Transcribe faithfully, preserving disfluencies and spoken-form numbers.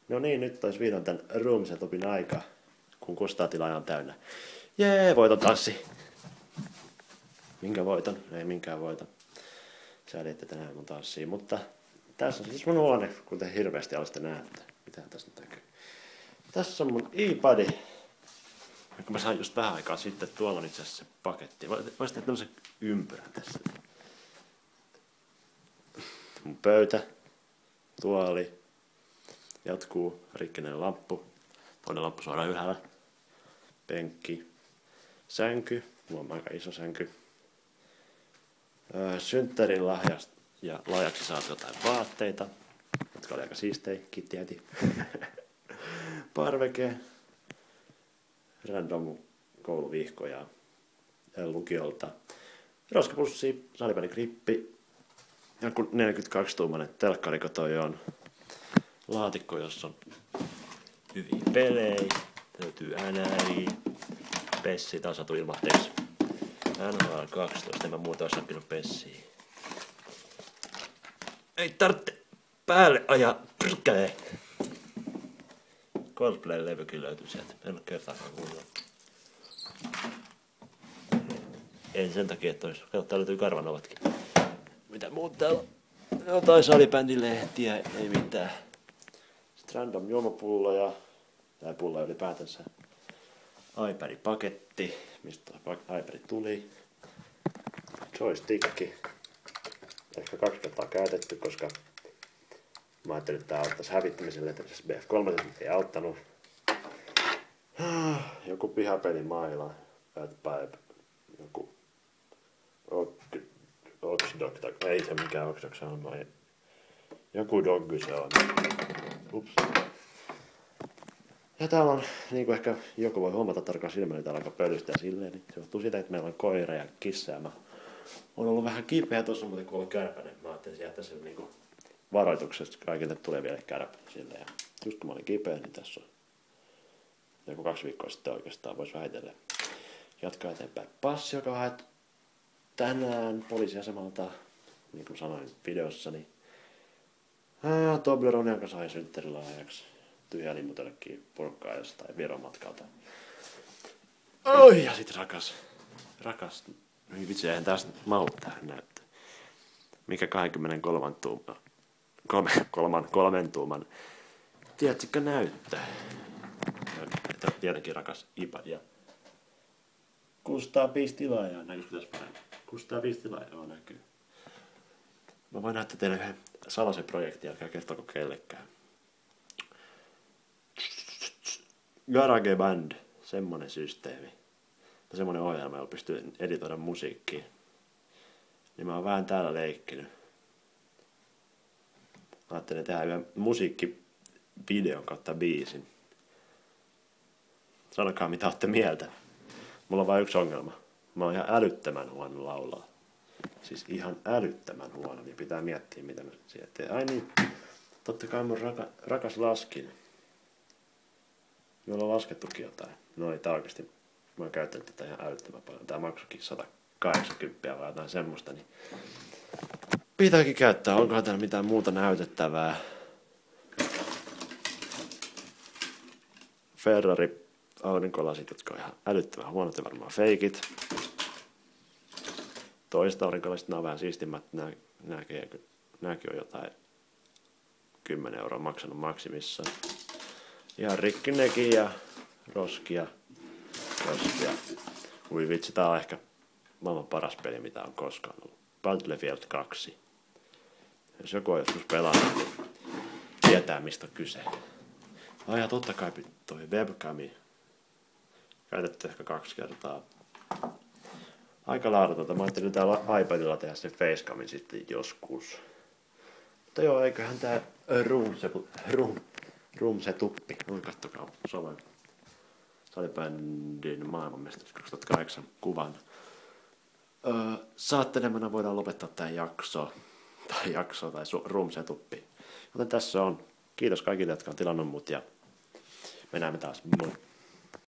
No niin, nyt olisi vihdoin tän room setupin aika, kun kustatilaaja on täynnä. Jee, voiton tanssi. Minkä voiton? Ei minkään voiton. Sä ette tänään mun tanssiin, mutta tässä on siis mun huone, kuten hirveästi alaste näette. Mitä tässä nyt näkyy? Tässä on mun iPadi. Kun mä sain just vähän aikaa sitten, tuolla on itse asiassa se paketti. Voisin tehdä tämmösen ympyrän tässä. Mun pöytä, tuoli, jatkuu, rikkinäinen lamppu, toinen lamppu suoraan ylhäällä, penkki, sänky, mulla on aika iso sänky, öö, synttärin lahjasta ja lahjaksi saat jotain vaatteita, jotka oli aika siistejä, kiitti äiti, parveke, random kouluvihkoja lukiolta, roskapussi, salipäniklippi, joku neljäkymmentäkaksi-tuumainen telkkari kotoi on, laatikko, jossa on hyviä pelejä, löytyy N R I, Pessi, taas saatu ilmatteeksi. N H L kaksitoista, en mä muuta olisi hankkinut Pessiä. Ei tarvitse päälle ajaa, prykkälee! Coldplay-levykin löytyy sieltä, en ole kertaakaan kuunnella. En sen takia, että olisi. Kato, täällä löytyy Karvanovatkin. Mitä muuta täällä on? Jotain salibändilehtiä, ei mitään. Sitten random juomapulloja, tai pulloja ylipäätänsä. iPad-paketti, mistä iPad tuli. Joystickki. Ehkä kaksi kertaa käytetty, koska mä ajattelin, että tää auttaisi hävittämiselle, että B F kolme ei auttanut. Joku pihapelimaila, Bad Pipe, joku Oxdog, ei se mikään Oxdog, se on noin. Joku doggy se on. Ups. Ja täällä on, niin kuin ehkä joku voi huomata tarkkaan silmällä, niin täällä on aika pölystä ja silleen, niin se johtuu siitä, että meillä on koira ja kissa ja mä oon ollut vähän kipeä tuossa, mutta kun olen kärpäinen, mä ajattelin jättää sen niinku varoituksesta kaikille tuleville kärpäille silleen. Ja just kun mä olin kipeä, niin tässä on joku kaksi viikkoa sitten oikeastaan voisi vähitellen jatkaa eteenpäin. Passi, joka on haettu tänään poliisiasemalta, niin kuin sanoin videossani. Ah, Toblerone, jonka sai synttärilahjaksi. Tyhjä limmutellekin purkkaa jostain Viron matkalta. Oi, ja sit rakas. Rakas. Niin vitsi, eihän tästä mahu tähän näyttää. Mikä kaksikymmentäkolme tuuman, kolme, kolman, kolmen tuuman, tiedätkö näyttää? Ja tietenkin rakas iPad ja kuusisataaviisi tilaajaa, näkyykö tässä paremmin? kuusisataaviisi tilaajaa näkyy. Mä voin näyttää teille yhden salaisen projektin, älkää kertoko kellekään. GarageBand, semmonen systeemi. Tai semmonen ohjelma, jolla pystyy editoida musiikkia. Niin mä oon vähän täällä leikkinyt. Mä ajattelin tehdä yhden musiikkivideon kautta biisin. Sanokaa mitä ootte mieltä. Mulla on vain yksi ongelma. Mä oon ihan älyttömän huono laulaa. Siis ihan älyttömän huono, niin pitää miettiä mitä mä sieltä teen. Ai niin, totta kai mun raka, rakas laskin. Jolla on laskettukin jotain. No ei tää oikeesti. Mä oon käyttänyt tätä ihan älyttömän paljon. Tää maksukin sata kahdeksankymmentä vai jotain semmoista. Niin pitääkin käyttää. Onkohan täällä mitään muuta näytettävää? Ferrari aurinkolasit, jotka on ihan älyttömän huonot ja varmaan feikit. Toiset aurinkolasit, nää on vähän siistimmät. Nää, nääkin, nääkin on jotain kymmenen euroa maksanut maksimissaan. Ihan rikki nekin ja roskia. Roskia. Ui vitsi, tää on ehkä maailman paras peli, mitä on koskaan ollut. Battlefield kaksi. Jos joku on joskus pelannut, niin tietää mistä on kyse. Ai ja totta kai toi webcami. Käytetty ehkä kaksi kertaa. Aika laadutonta. Mä ajattelin täällä iPadilla tehdä sen facecamin sitten joskus. Mutta joo, eiköhän tää room se, room, room se tuppi. Oi kattokaa, sovan salibändin maailmanmestaruus kaksituhattakahdeksan kuvan. Öö, saattelemana voidaan lopettaa tää jakso. Tai jakso tai room se tuppi. Joten tässä on. Kiitos kaikille, jotka on tilannut mut ja me näemme taas. Moi.